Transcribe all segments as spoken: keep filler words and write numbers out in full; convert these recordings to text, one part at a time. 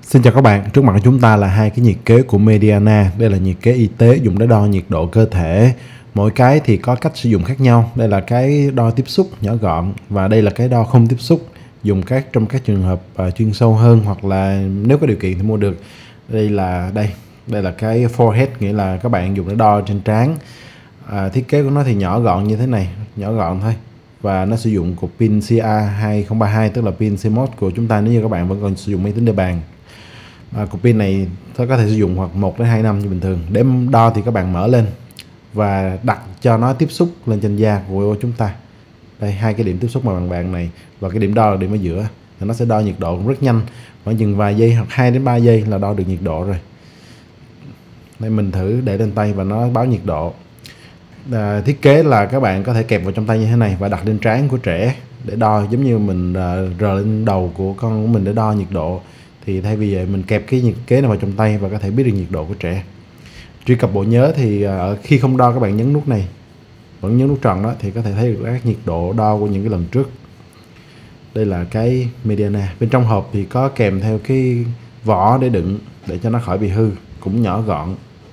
Xin chào các bạn, trước mặt của chúng ta là hai cái nhiệt kế của Mediana. Đây là nhiệt kế y tế dùng để đo nhiệt độ cơ thể. Mỗi cái thì có cách sử dụng khác nhau. Đây là cái đo tiếp xúc nhỏ gọn và đây là cái đo không tiếp xúc, dùng các trong các trường hợp uh, chuyên sâu hơn, hoặc là nếu có điều kiện thì mua được. Đây là đây, đây là cái forehead, nghĩa là các bạn dùng để đo trên trán. À, thiết kế của nó thì nhỏ gọn như thế này, nhỏ gọn thôi. Và nó sử dụng cục pin C A hai không ba hai, tức là pin xê em o ét của chúng ta nếu như các bạn vẫn còn sử dụng máy tính để bàn. À, cục pin này tôi có thể sử dụng hoặc một đến hai năm như bình thường. Để đo thì các bạn mở lên và đặt cho nó tiếp xúc lên trên da của chúng ta. Đây, hai cái điểm tiếp xúc bằng bạn này và cái điểm đo là điểm ở giữa. Thì nó sẽ đo nhiệt độ rất nhanh, khoảng chừng vài giây hoặc hai đến ba giây là đo được nhiệt độ rồi. Đây, mình thử để lên tay và nó báo nhiệt độ. À, thiết kế là các bạn có thể kẹp vào trong tay như thế này và đặt lên trán của trẻ để đo, giống như mình uh, rờ lên đầu của con của mình để đo nhiệt độ. Thì thay vì vậy mình kẹp cái nhiệt kế này vào trong tay và có thể biết được nhiệt độ của trẻ. Truy cập bộ nhớ thì uh, khi không đo các bạn nhấn nút này, vẫn nhấn nút tròn đó, thì có thể thấy được các nhiệt độ đo của những cái lần trước. Đây là cái Mediana. Bên trong hộp thì có kèm theo cái vỏ để đựng, để cho nó khỏi bị hư, cũng nhỏ gọn.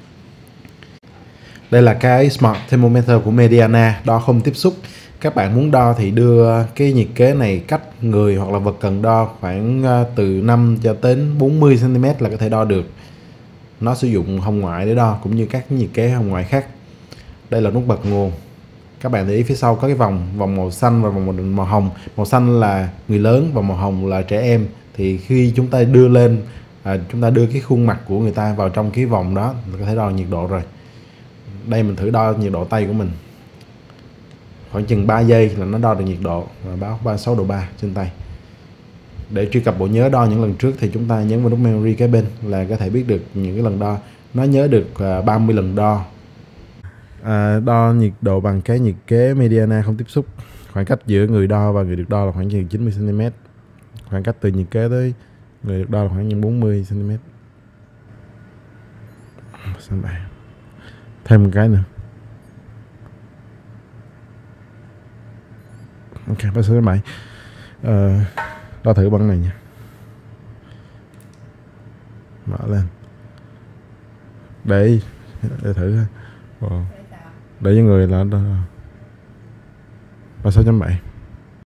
Đây là cái Smart Thermometer của Mediana, đo không tiếp xúc. Các bạn muốn đo thì đưa cái nhiệt kế này cách người hoặc là vật cần đo khoảng từ năm cho đến bốn mươi xăng ti mét là có thể đo được. Nó sử dụng hồng ngoại để đo cũng như các nhiệt kế hồng ngoại khác. Đây là nút bật nguồn. Các bạn để ý phía sau có cái vòng vòng màu xanh và vòng màu hồng. Màu xanh là người lớn và màu hồng là trẻ em. Thì khi chúng ta đưa lên, à, chúng ta đưa cái khuôn mặt của người ta vào trong cái vòng đó là có thể đo nhiệt độ rồi. Đây mình thử đo nhiệt độ tay của mình. Khoảng chừng ba giây là nó đo được nhiệt độ và báo ba mươi sáu độ ba trên tay. Để truy cập bộ nhớ đo những lần trước thì chúng ta nhấn vào nút memory kế bên là có thể biết được những cái lần đo. Nó nhớ được uh, ba mươi lần đo. À, đo nhiệt độ bằng cái nhiệt kế Mediana không tiếp xúc. Khoảng cách giữa người đo và người được đo là khoảng chừng chín mươi xăng ti mét. Khoảng cách từ nhiệt kế tới người được đo là khoảng chừng bốn mươi xăng ti mét. Thêm một cái nữa. Ok, bác số bảy. Ờ, đo thử bằng này nha. Mở lên. Để để thử ha. Để cho người là ba mươi sáu chấm bảy.